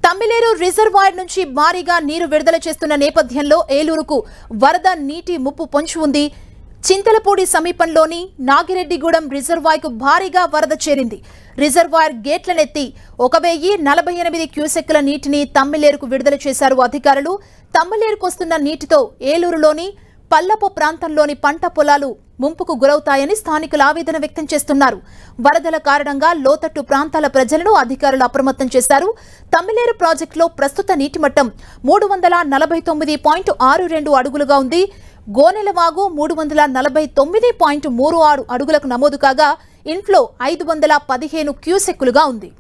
Tammileru reservoir నుంచి భారీగా నీరు విడుదల చేస్తున్న నేపథ్యంలో ఏలూరుకు వరద నీటి ముప్పు పొంచి ఉంది. చింతలపూడి సమీపంలోని నాగిరెడ్డిగూడెం రిజర్వాయర్కు భారీగా వరద చేరింది. రిజర్వాయర్ గేట్లనెత్తి 1048 క్యూసెక్కుల నీటిని తమ్మిలేరుకు విడుదల చేశారు అధికారులు. తమ్మిలేరుకు వస్తున్న నీటితో ఏలూరులోని పల్లపు ప్రాంతంలోని పంట పొలాలు ముంపుకు గురవుతాయని స్థానికులు ఆవేదన వ్యక్తం చేస్తున్నారు. వరదల కారణంగా లోతట్టు ప్రాంతాల ప్రజలను అధికారులు అప్రమత్తం చేశారు. తమ్మిలేరు ప్రాజెక్టులో ప్రస్తుత నీటి మట్టం 349.62 అడుగులుగా ఉంది. గోనెలవాగు 349.36 అడుగులకు నమోదు కాగా ఇన్ఫ్లో 515 క్యూసెక్కులుగా ఉంది.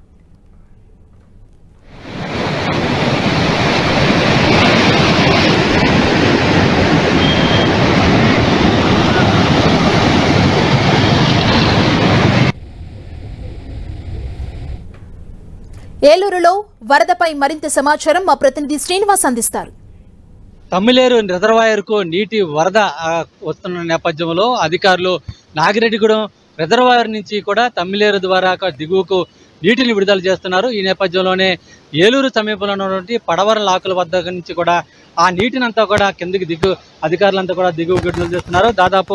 ఏలూరులో వరదపై మరింత సమాచారం మా ప్రతినిధి శ్రీనివాస్ అందిస్తారు. తమ్మిలేరు రిజర్వాయర్కు నీటి వరద వస్తున్న నేపథ్యంలో అధికారులు నాగిరెడ్డిగూడెం రిజర్వాయర్ నుంచి కూడా తమ్మిలేరు ద్వారా దిగువకు నీటిని విడుదల చేస్తున్నారు. ఈ నేపథ్యంలోనే ఏలూరు సమీపంలో ఉన్నటువంటి పడవర లాకుల వద్ద నుంచి కూడా ఆ నీటినంతా కూడా కిందికి అధికారులంతా కూడా దిగువకు విడుదల చేస్తున్నారు. దాదాపు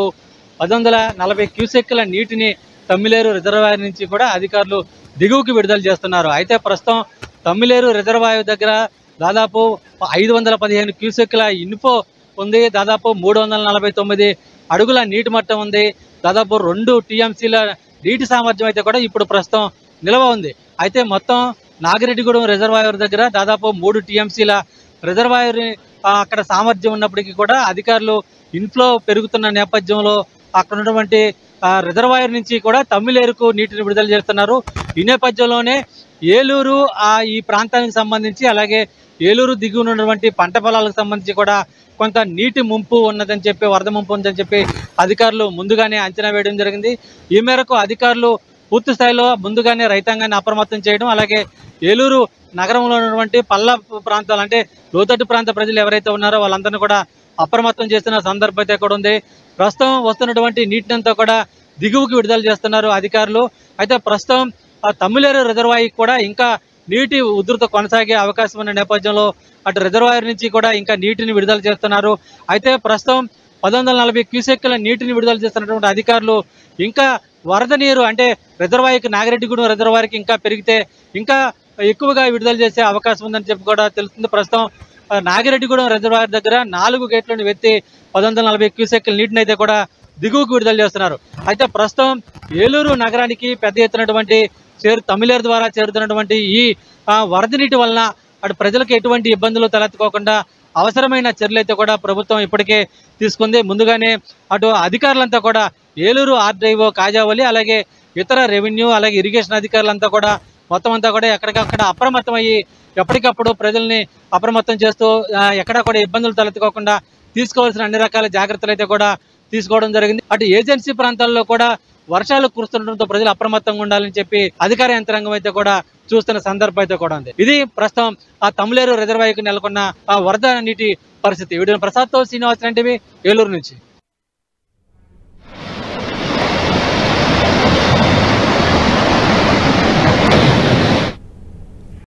140 క్యూసెక్కుల నీటిని తమ్మిలేరు రిజర్వాయర్ నుంచి కూడా అధికారులు దిగువకి విడుదల చేస్తున్నారు. అయితే ప్రస్తుతం తమ్మిలేరు రిజర్వాయర్ దగ్గర దాదాపు 515 క్యూసెక్కుల ఇన్ఫో ఉంది. దాదాపు 349 అడుగుల నీటి మట్టం ఉంది. దాదాపు 2 టీఎంసీల నీటి సామర్థ్యం అయితే కూడా ఇప్పుడు ప్రస్తుతం నిల్వ ఉంది. అయితే మొత్తం నాగిరెడ్డిగూడెం రిజర్వాయర్ దగ్గర దాదాపు 3 టీఎంసీల రిజర్వాయర్ అక్కడ సామర్థ్యం ఉన్నప్పటికీ కూడా అధికారులు ఇన్ఫ్లో పెరుగుతున్న నేపథ్యంలో అక్కడ ఉన్నటువంటి రిజర్వాయర్ నుంచి కూడా తమ్మిలేరుకు నీటిని విడుదల చేస్తున్నారు. ఈ నేపథ్యంలోనే ఏలూరు ఈ ప్రాంతానికి సంబంధించి అలాగే ఏలూరు దిగువన ఉన్నటువంటి పంట పొలాలకు సంబంధించి కూడా కొంత నీటి ముంపు ఉన్నదని చెప్పి వరద ముంపు ఉందని చెప్పి అధికారులు ముందుగానే అంచనా వేయడం జరిగింది. ఈ మేరకు అధికారులు పూర్తి స్థాయిలో ముందుగానే రైతాంగాన్ని అప్రమత్తం చేయడం అలాగే ఏలూరు నగరంలో ఉన్నటువంటి పల్ల ప్రాంతాలు అంటే లోతట్టు ప్రాంత ప్రజలు ఎవరైతే ఉన్నారో వాళ్ళందరినీ కూడా అప్రమత్తం చేస్తున్న సందర్భం అయితే కూడా ఉంది. ప్రస్తుతం వస్తున్నటువంటి నీటినంతా కూడా దిగువకి విడుదల చేస్తున్నారు అధికారులు. అయితే ప్రస్తుతం తమ్మిలేరు రిజర్వాయర్ కూడా ఇంకా నీటి ఉధృత కొనసాగే అవకాశం ఉన్న నేపథ్యంలో అటు రిజర్వాయర్ నుంచి కూడా ఇంకా నీటిని విడుదల చేస్తున్నారు. అయితే ప్రస్తుతం 140 క్యూసెక్కుల నీటిని విడుదల చేస్తున్నటువంటి అధికారులు ఇంకా వరద నీరు అంటే రిజర్వాయర్కి నాగిరెడ్డిగూడెం రిజర్వాయర్కి ఇంకా పెరిగితే ఇంకా ఎక్కువగా విడుదల చేసే అవకాశం ఉందని చెప్పి కూడా తెలుస్తుంది. ప్రస్తుతం నాగిరెడ్డిగూడెం రిజర్వాయర్ దగ్గర 4 గేట్లను ఎత్తి 140 క్యూసెక్కుల నీటిని అయితే కూడా దిగువకు విడుదల చేస్తున్నారు. అయితే ప్రస్తుతం ఏలూరు నగరానికి పెద్ద ఎత్తునటువంటి తమ్మిలేరు ద్వారా చేరుతున్నటువంటి ఈ వరద నీటి వలన అటు ప్రజలకు ఎటువంటి ఇబ్బందులు తలెత్తుకోకుండా అవసరమైన చర్యలు అయితే కూడా ప్రభుత్వం ఇప్పటికే తీసుకుంది. ముందుగానే అటు అధికారులంతా కూడా ఏలూరు ఆర్డీఓ కాజావలి అలాగే ఇతర రెవెన్యూ అలాగే ఇరిగేషన్ అధికారులంతా కూడా మొత్తం అంతా కూడా ఎక్కడికక్కడ అప్రమత్తం అయ్యి ఎప్పటికప్పుడు ప్రజల్ని అప్రమత్తం చేస్తూ ఎక్కడా కూడా ఇబ్బందులు తలెత్తుకోకుండా తీసుకోవాల్సిన అన్ని రకాల జాగ్రత్తలు అయితే కూడా తీసుకోవడం జరిగింది. అటు ఏజెన్సీ ప్రాంతాల్లో కూడా వర్షాలు కురుస్తుండటంతో ప్రజలు అప్రమత్తంగా ఉండాలని చెప్పి అధికార యంత్రాంగం అయితే కూడా చూస్తున్న సందర్భం అయితే కూడా ఉంది. ఇది ప్రస్తుతం తమ్మిలేరు రిజర్వాయర్కు నెలకొన్న వరద నీటి పరిస్థితి. వీడియో ప్రసాద్తో శ్రీనివాస్, ఏలూరు నుంచి.